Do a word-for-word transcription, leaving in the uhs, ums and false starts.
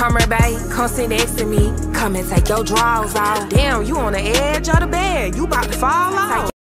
Come here, babe, come sit next to me. Come and take your drawers off. Damn, you on the edge of the bed. You about to fall off.